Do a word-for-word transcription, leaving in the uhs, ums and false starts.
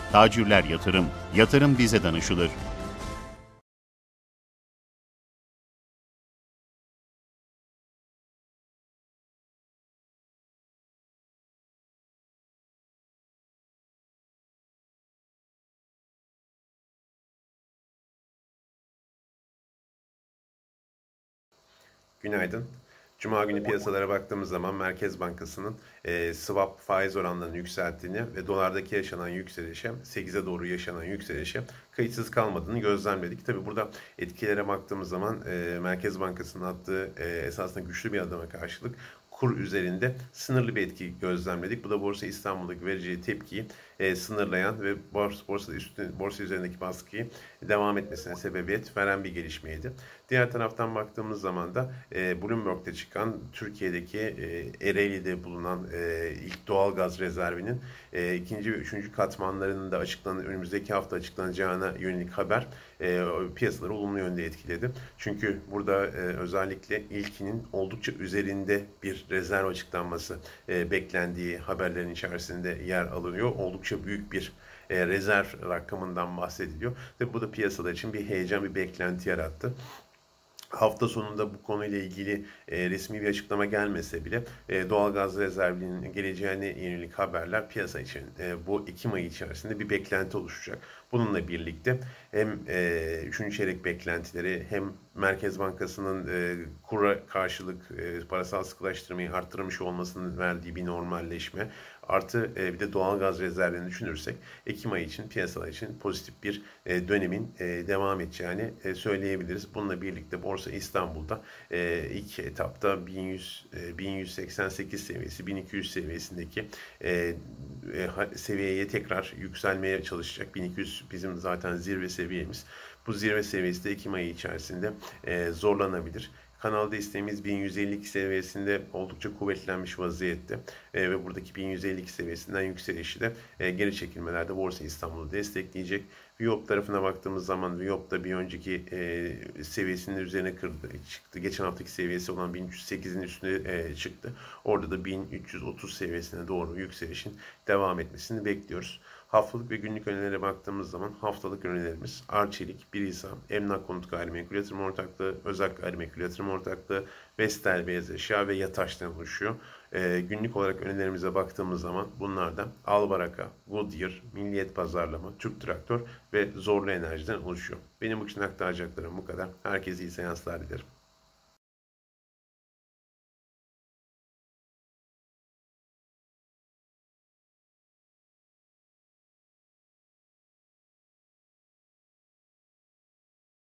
Tacirler Yatırım, yatırım bize danışılır. Günaydın. Cuma günü piyasalara baktığımız zaman Merkez Bankası'nın e, swap faiz oranlarını yükselttiğini ve dolardaki yaşanan yükselişe, sekize doğru yaşanan yükselişe kayıtsız kalmadığını gözlemledik. Tabi burada etkilere baktığımız zaman e, Merkez Bankası'nın attığı e, esasında güçlü bir adıma karşılık kur üzerinde sınırlı bir etki gözlemledik. Bu da Borsa İstanbul'daki vereceği tepkiyi e, sınırlayan ve borsa, borsa, üstü, borsa üzerindeki baskıyı devam etmesine sebebiyet veren bir gelişmeydi. Diğer taraftan baktığımız zaman da e, Bloomberg'de çıkan Türkiye'deki e, Ereğli'de bulunan e, ilk doğal gaz rezervinin e, ikinci ve üçüncü katmanlarının da açıklanan, önümüzdeki hafta açıklanacağına yönelik haber e, piyasaları olumlu yönde etkiledi. Çünkü burada e, özellikle ilkinin oldukça üzerinde bir rezerv açıklanması e, beklendiği haberlerin içerisinde yer alınıyor. Oldukça büyük bir e, rezerv rakamından bahsediliyor. Ve bu da piyasalar için bir heyecan, bir beklenti yarattı. Hafta sonunda bu konuyla ilgili e, resmi bir açıklama gelmese bile e, doğalgaz rezervinin geleceğine yönelik haberler piyasa için e, bu Ekim ayı içerisinde bir beklenti oluşacak. Bununla birlikte hem e, üçüncü çeyrek beklentileri hem Merkez Bankası'nın e, kura karşılık e, parasal sıkılaştırmayı arttırmış olmasının verdiği bir normalleşme artı e, bir de doğalgaz rezervlerini düşünürsek Ekim ayı için piyasalar için pozitif bir e, dönemin e, devam edeceğini e, söyleyebiliriz. Bununla birlikte Borsa İstanbul'da e, ilk etapta bin yüz, e, bin yüz seksen sekiz seviyesi, bin iki yüz seviyesindeki e, e, seviyeye tekrar yükselmeye çalışacak. bin iki yüz bizim zaten zirve seviyemiz. Bu zirve seviyesi de Ekim ayı içerisinde e, zorlanabilir. Kanal desteğimiz bin yüz elli iki seviyesinde oldukça kuvvetlenmiş vaziyette e, ve buradaki bin yüz elli iki seviyesinden yükselişi de e, geri çekilmelerde Borsa İstanbul'u destekleyecek. Viyop tarafına baktığımız zaman Viyop da bir önceki e, seviyesinin üzerine kırdı, çıktı. Geçen haftaki seviyesi olan bin üç yüz sekizin üstüne e, çıktı. Orada da bin üç yüz otuz seviyesine doğru yükselişin devam etmesini bekliyoruz. Haftalık ve günlük önerelere baktığımız zaman haftalık önelerimiz Arçelik, Birisa, Emlak Konut Gayrimenkul Yatırım Ortaklığı, Özel Gayrimenkul Yatırım Ortaklığı, Vestel Beyaz Eşya ve Yataş'tan oluşuyor. Ee, günlük olarak önerilerimize baktığımız zaman bunlardan Albaraka, Goodyear, Milliyet Pazarlama, Türk Traktör ve Zorlu Enerji'den oluşuyor. Benim bu için aktaracaklarım bu kadar. Herkese iyi seanslar dilerim.